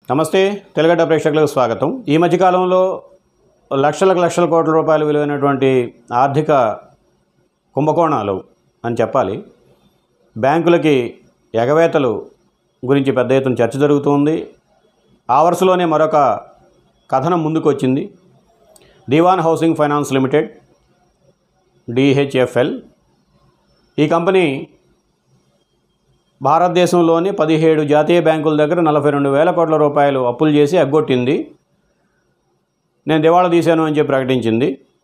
నమస్తే తెలుగడ్డ ప్రేక్షకులకు స్వాగతం. ఈ మధ్యకాలంలో లక్షల కోట్ల రూపాయలు విలువైనటువంటి ఆర్థిక కుంభకోణాలు అని చెప్పాలి. బ్యాంకులకి ఎగవేతలు గురించి పెద్ద ఎత్తున చర్చ జరుగుతుంది. ఆ వరుసలోనే మరొక కథనం ముందుకు వచ్చింది. Dewan housing finance limited DHFL ఈ కంపెనీ భారతదేశంలోని 17 జాతీయ బ్యాంకుల దగ్గర 42,000 కోట్ల రూపాయలు అప్పులు చేసి ఎగ్గొట్టింది. నేను దివాళా తీశాను అని చెప్పి ప్రకటించింది.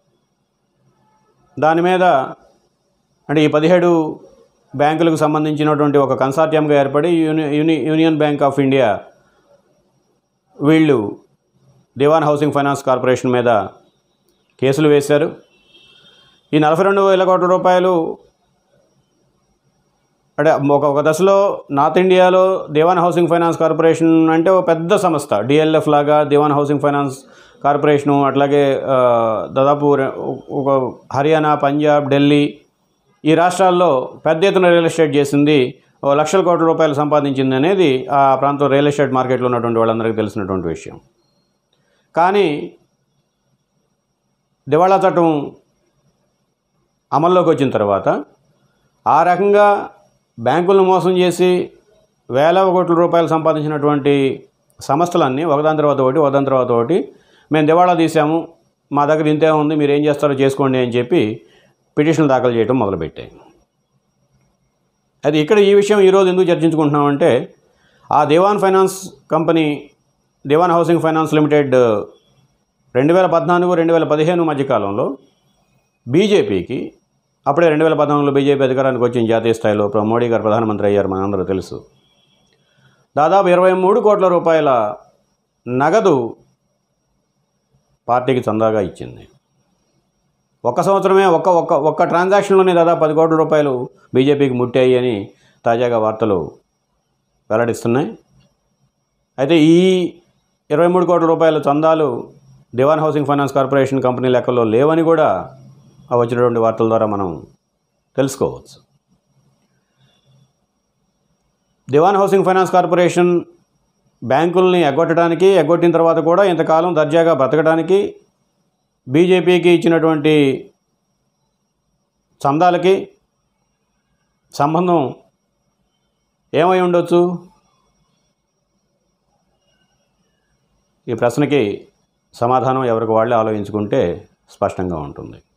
దాని మీద అంటే ఈ 17 బ్యాంకులకు సంబంధించినటువంటి ఒక కన్సార్టియంగా ఏర్పడి యూనియన్ బ్యాంక్ ఆఫ్ ఇండియా వీళ్ళు దివాన్ హౌసింగ్ ఫైనాన్స్ కార్పొరేషన్ మీద కేసులు వేశారు. ఈ 42,000 కోట్ల రూపాయలు అంటే ఒక దశలో నార్త్ ఇండియాలో దివాన్ హౌసింగ్ ఫైనాన్స్ కార్పొరేషన్ అంటే ఒక పెద్ద సంస్థ. DLF లాగా దివాన్ హౌసింగ్ ఫైనాన్స్ కార్పొరేషను, అట్లాగే దాదాపు ఒక హర్యానా, పంజాబ్, ఢిల్లీ ఈ రాష్ట్రాల్లో పెద్ద ఎత్తున రియల్ ఎస్టేట్ చేసింది, లక్షల కోట్ల రూపాయలు సంపాదించింది అనేది ఆ ప్రాంతం రియల్ ఎస్టేట్ మార్కెట్లో ఉన్నటువంటి వాళ్ళందరికీ తెలిసినటువంటి విషయం. కానీ దివాళా చట్టం అమల్లోకి వచ్చిన తర్వాత ఆ రకంగా బ్యాంకులను మోసం చేసి వేల కోట్ల రూపాయలు సంపాదించినటువంటి సంస్థలన్నీ ఒకదాని తర్వాత ఒకటి మేము దివాళా తీసాము, మా దగ్గర ఇంతే ఉంది, మీరు ఏం చేస్తారో చేసుకోండి అని చెప్పి పిటిషన్లు దాఖలు చేయడం మొదలుపెట్టాయి. అది ఇక్కడ ఈ విషయం ఈరోజు ఎందుకు చర్చించుకుంటున్నామంటే, ఆ Dewan finance company Dewan housing finance limited 2014-2015 మధ్యకాలంలో బీజేపీకి, అప్పుడే 2014లో బీజేపీ అధికారానికి వచ్చిన జాతీయ స్థాయిలో మోడీ గారు ప్రధానమంత్రి అయ్యారు, మనందరూ తెలుసు. దాదాపు 23 కోట్ల రూపాయల నగదు పార్టీకి చందాగా ఇచ్చింది. ఒక్క సంవత్సరమే ఒక్క ట్రాన్సాక్షన్లోనే దాదాపు 10 కోట్ల రూపాయలు బీజేపీకి ముట్టాయి అని తాజాగా వార్తలు వెల్లడిస్తున్నాయి. అయితే ఈ 23 కోట్ల రూపాయల చందాలు Dewan housing finance corporation company లెక్కల్లో లేవని కూడా వచ్చినటువంటి వార్తల ద్వారా మనం తెలుసుకోవచ్చు. దివాన్ హౌసింగ్ ఫైనాన్స్ కార్పొరేషన్ బ్యాంకుల్ని ఎగ్గొట్టిన తర్వాత కూడా ఇంతకాలం దర్జాగా బ్రతకడానికి బీజేపీకి ఇచ్చినటువంటి చందాలకి సంబంధం ఏమై ఉండొచ్చు? ఈ ప్రశ్నకి సమాధానం ఎవరికి వాళ్ళే ఆలోచించుకుంటే స్పష్టంగా ఉంటుంది.